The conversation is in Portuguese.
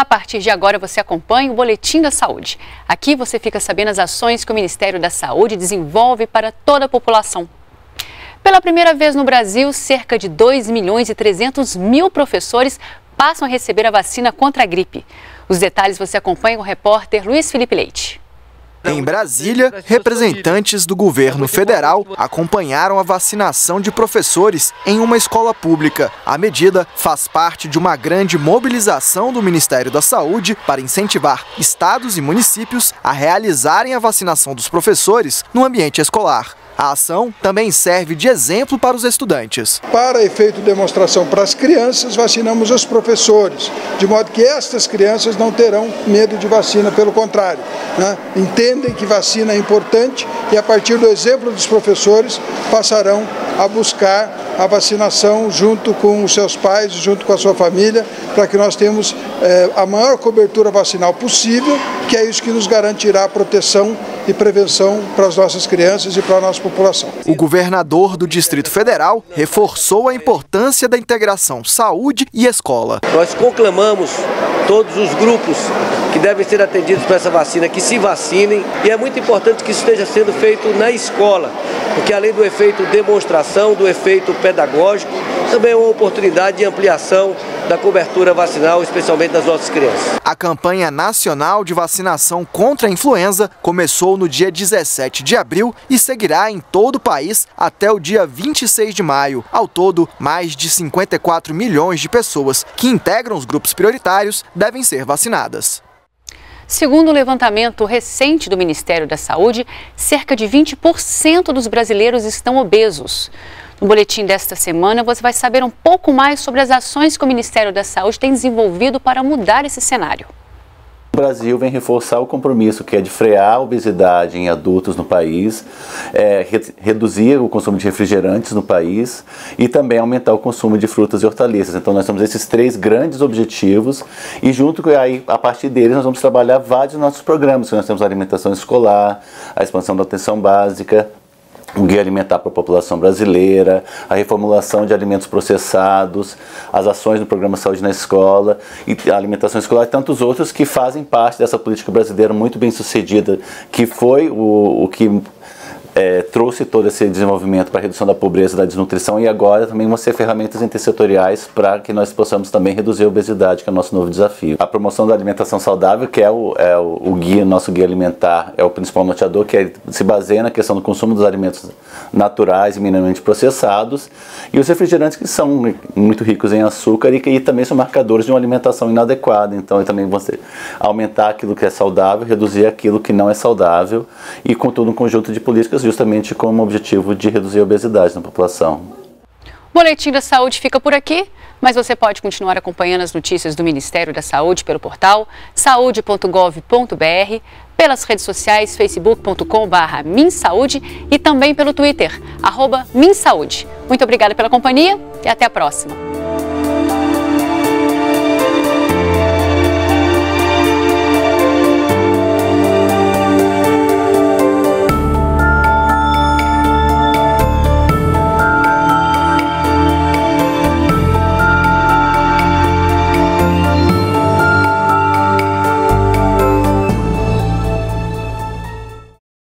partir de agora você acompanha o Boletim da Saúde. Aqui você fica sabendo as ações que o Ministério da Saúde desenvolve para toda a população. Pela primeira vez no Brasil, cerca de 2.300.000 professores passam a receber a vacina contra a gripe. Os detalhes você acompanha com o repórter Luiz Felipe Leite. Em Brasília, representantes do governo federal acompanharam a vacinação de professores em uma escola pública. A medida faz parte de uma grande mobilização do Ministério da Saúde para incentivar estados e municípios a realizarem a vacinação dos professores no ambiente escolar. A ação também serve de exemplo para os estudantes. Para efeito de demonstração para as crianças, vacinamos os professores, de modo que estas crianças não terão medo de vacina, pelo contrário, entendem que vacina é importante e a partir do exemplo dos professores passarão a buscar a vacinação junto com os seus pais, junto com a sua família, para que nós tenhamos a maior cobertura vacinal possível, que é isso que nos garantirá proteção e prevenção para as nossas crianças e para a nossa população. O governador do Distrito Federal reforçou a importância da integração saúde e escola. Nós conclamamos todos os grupos que devem ser atendidos por essa vacina, que se vacinem, e é muito importante que isso esteja sendo feito na escola, porque além do efeito demonstração, do efeito pedagógico, também é uma oportunidade de ampliação da cobertura vacinal, especialmente das nossas crianças. A campanha nacional de vacinação contra a influenza começou no dia 17 de abril e seguirá em todo o país até o dia 26 de maio. Ao todo, mais de 54 milhões de pessoas que integram os grupos prioritários devem ser vacinadas. Segundo o levantamento recente do Ministério da Saúde, cerca de 20% dos brasileiros estão obesos. No boletim desta semana, você vai saber um pouco mais sobre as ações que o Ministério da Saúde tem desenvolvido para mudar esse cenário. O Brasil vem reforçar o compromisso que é de frear a obesidade em adultos no país, reduzir o consumo de refrigerantes no país e também aumentar o consumo de frutas e hortaliças. Então nós temos esses três grandes objetivos e junto com aí, a partir deles nós vamos trabalhar vários dos nossos programas. Nós temos a alimentação escolar, a expansão da atenção básica, o guia alimentar para a população brasileira, a reformulação de alimentos processados, as ações do programa Saúde na Escola, e a alimentação escolar e tantos outros que fazem parte dessa política brasileira muito bem sucedida, que foi o que trouxe todo esse desenvolvimento para a redução da pobreza e da desnutrição e agora também vão ser ferramentas intersetoriais para que nós possamos também reduzir a obesidade, que é o nosso novo desafio. A promoção da alimentação saudável, que é o guia, nosso guia alimentar, é o principal norteador, que se baseia na questão do consumo dos alimentos naturais e minimamente processados, e os refrigerantes que são muito ricos em açúcar e também são marcadores de uma alimentação inadequada. Então também você aumentar aquilo que é saudável, reduzir aquilo que não é saudável e com todo um conjunto de políticas justamente com o objetivo de reduzir a obesidade na população. O Boletim da Saúde fica por aqui, mas você pode continuar acompanhando as notícias do Ministério da Saúde pelo portal saude.gov.br, pelas redes sociais facebook.com/minsaude e também pelo Twitter, @minsaude. Muito obrigada pela companhia e até a próxima.